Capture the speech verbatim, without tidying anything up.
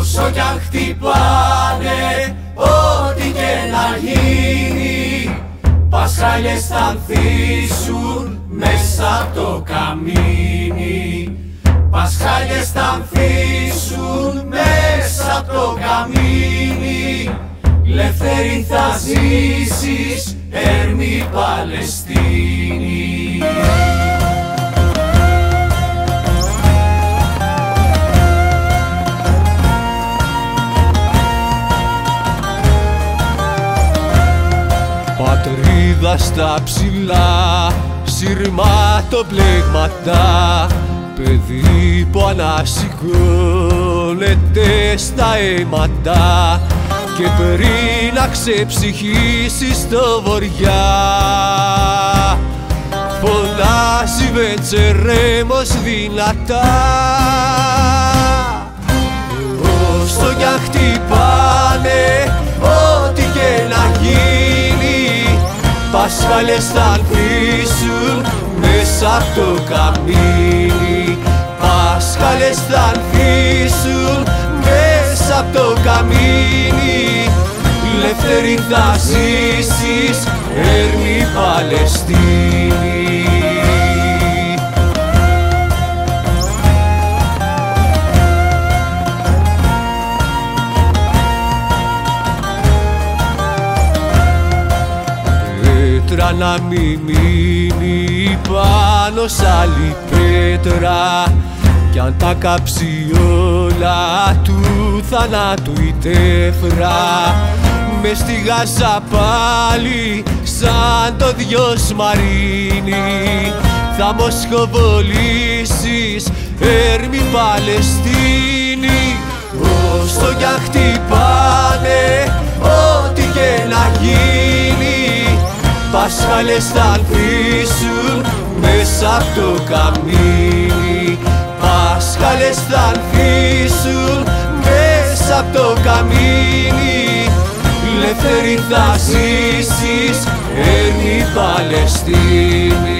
όσο κι αν χτυπάνε, ό,τι και να γίνει, πασχάλιες θα ανθίσουν μέσα απ' το καμίνι. Πασχάλιες θα ανθίσουν μέσα απ' το καμίνι. Ελεύθερη θα ζήσεις, έρμη Παλαιστίνη. Πατρίδα στα ψηλά, σειρματοπλέγματα, παιδί που ανασηκώνεται στα αίματα, και πριν να ξεψυχήσει στο βοριά, φωνάζει Βετσερέμος δυνατά. Όσο κι αν χτυπάνε, ό,τι και να γίνει, πασχάλιες θα ανθίσουν μέσα απ' το καμίνι. Πασχάλιες θα ανθίσουν μέσα απ' το καμίνι. Ελεύθερη θα ζήσεις, έρμη Παλαιστίνη. Πέτρα να μη μείνει πάνω σ' άλλη πέτρα, κι αν τα κάψει όλα του θανάτου η τέφρα, μες στη Γάζα πάλι σαν το δυος Μαρίνι θα μοσχοβολήσεις, έρμη Παλαιστίνη. Όσο κι αν χτυπάνε, ό,τι και να γίνει, πασχάλιες θα ανθίσουν μέσα απ' το καμίνι. Πασχάλιες θα ανθίσουν μέσα απ' το καμίνι. Ελεύθερη θα ζήσεις, έρμη Παλαιστίνη.